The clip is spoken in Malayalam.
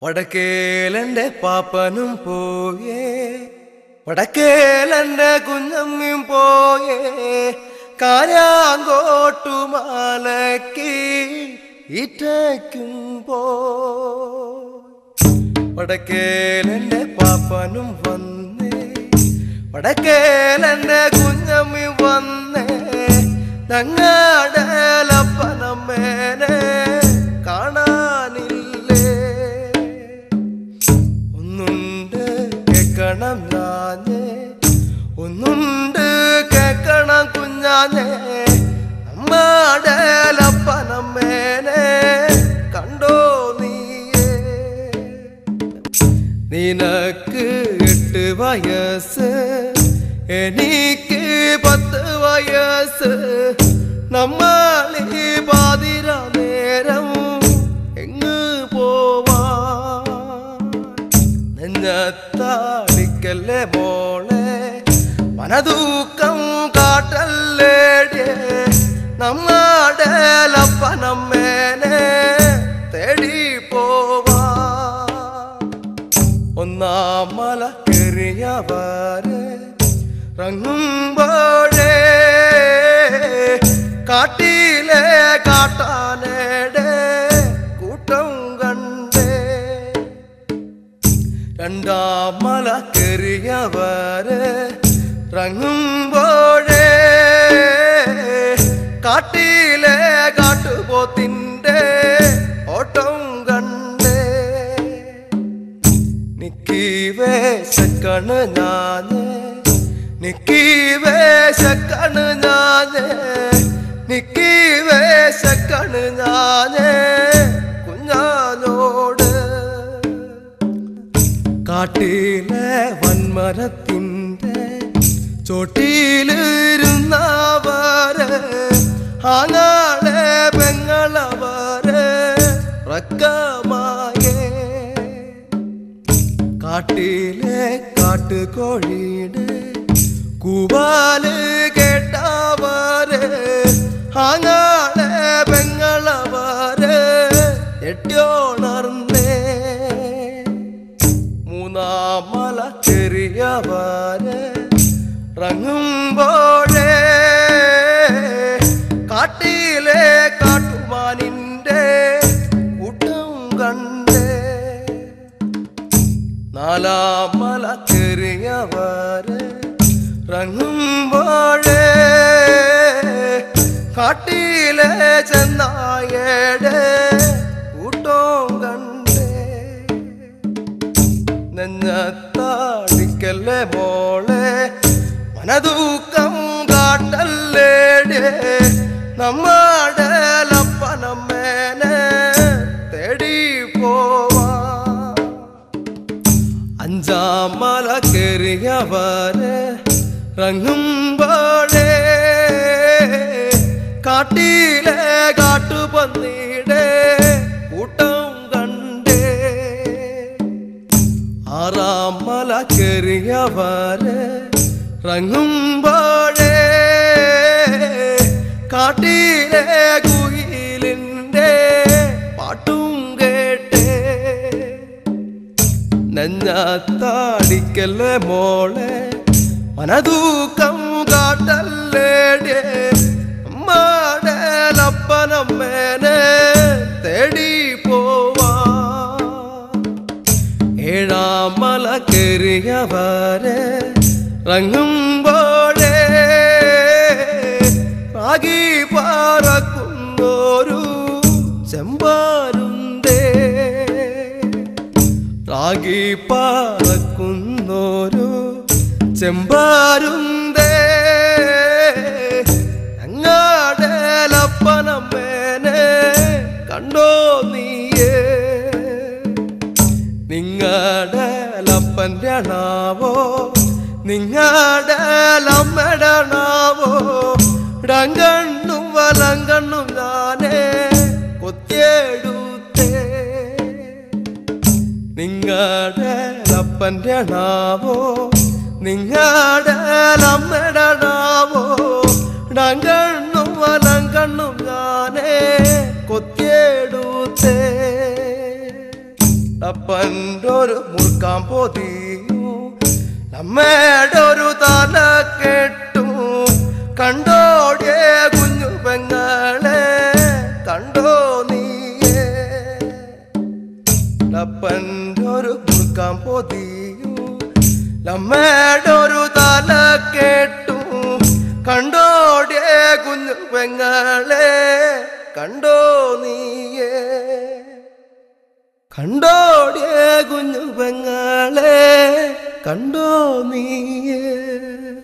വടക്കേലന്റെ പാപ്പനും പോയേ, വടക്കേലന്റെ കുഞ്ഞമ്മിയും പോയേ, കാരാങ്കോട്ടുമാലയ്ക്ക് ഇറ്റയ്ക്കും വടക്കേലന്റെ പാപ്പനും വന്നേ, വടക്കേലന്റെ കുഞ്ഞമ്മിയും വന്നേ, ഞങ്ങടലപ്പനമ്മേനെ കാണാനില്ലേ. ഒന്നുണ്ട് കേക്കണം ഞാനേ, ഒന്നുണ്ട് കേക്കണം കുഞ്ഞാനേ, നമ്മടലപ്പനമ്മേനെ കണ്ടോ നീയേ. നിനക്ക് 8 വയസ്സ്, എനിക്ക് 10 വയസ്സ്, നമ്മളീ പാതിര നേരം എങ്ങ് പോവാ. നെഞ്ഞത്താടിക്കല്ലേ മോളെ, മനതൂക്കം കാട്ടല്ലേടിയേ, നമ്മടലപ്പനമ്മേനെ തേടി പോവാ. ഒന്നാം മല കയറിയവരെ റങ്ങുമ്പോഴേ, കാട്ടിലെ കാട്ടാനയുടെ കൂട്ടം കണ്ടേ. രണ്ടാം മല കയറിയവരെ റങ്ങുമ്പോഴേ, കാട്ടിലെ കാട്ടുപോത്തിന്റെ ഓട്ടം കണ്ടേ. നിക്കി വേശക്കണ് ഞാനേ, നിക്കി വേശക്കണ് ഞാനേ, നിക്കി വേശക്കണ് ഞാനേ കുഞ്ഞാനോട്. കാട്ടിലെ വൻമരത്തിൻ്റെ ചോട്ടിലിരുന്നവര്, ആങ്ങളെ പെങ്ങളവര് റക്കമായേ. കാട്ടിലെ കാട്ടുകോഴിയുടെ കൂവാല് കേട്ടവര്, ആങ്ങളെ പെങ്ങളവര് എട്ടിയോണർന്നേ. മൂന്നാം മല ചെറിയവര് റങ്ങുമ്പോഴേ, കാട്ടിലെ കാട്ടുമാനിന്റെ കൂട്ടം കണ്ടേ. നാലാം മല ചെറിയവര് റങ്ങുമ്പോഴേ, കാട്ടിലെ ചെന്നായയുടെ കൂട്ടം കണ്ടേ. നെഞ്ഞത്താടിക്കല്ലേ മോളെ, മനതൂക്കം കാട്ടല്ലേടേ, നമ്മടലപ്പനമ്മേനെ തേടി പോവാ. അഞ്ചാം മല കയറിയവരെ റങ്ങുമ്പോഴേ, കാട്ടിലെ കാട്ടുപന്നിയുടെ കൂട്ടം കണ്ടേ. ആറാം മല കയറിയവരെ റങ്ങുമ്പോഴേ, കാട്ടിലെ കുയിലിൻ്റെ പാട്ടും കേട്ടേ. നെഞ്ഞത്താടിക്കല്ലേ മോളെ, മനതൂക്കം കാട്ടല്ലേടേ, നമ്മടലപ്പനമ്മേനെ തേടി പോവാ. ഏഴാം മല കയറിയവരെ റങ്ങുമ്പോഴേ, റാഗി പറക്കുന്നൊരു ചെമ്പാരുന്തേ, റാഗി പറക്കുന്നൊരു ചെമ്പാരുന്തേ, ഞങ്ങടലപ്പനമ്മേനെ കണ്ടോ നീയേ. നിങ്ങടലപ്പൻ്റെ അണാവോ, നിങ്ങടലമ്മടണാവോ, ഇടങ്കണ്ണും വലങ്കണ്ണും ഞാനേ കൊത്തിയെടുത്തേ. നിങ്ങടലപ്പൻ്റെ അണാവോ, നിങ്ങടലമ്മടണാവോ, ഇടങ്കണ്ണും വലങ്കണ്ണും ഞാനേ കൊത്തിയെടുത്തേ. അപ്പൻ്റെ ഒരു മുറുക്കാൻ പൊതിയും നമ്മയുടെ ഒരു തല കെട്ടും കണ്ടോടിയ കുഞ്ഞു പെങ്ങളെ കണ്ടോ നീയേ അപ്പൻ്റെ ഒരു മുറുക്കാൻ പൊതിയും നമ്മയുടെ ഒരു തല കെട്ടും കണ്ടോടിയ കുഞ്ഞു പെങ്ങളെ കണ്ടോ നീയേ കണ്ടോടിയ കുഞ്ഞു പെങ്ങളെ കണ്ടോ നീയേ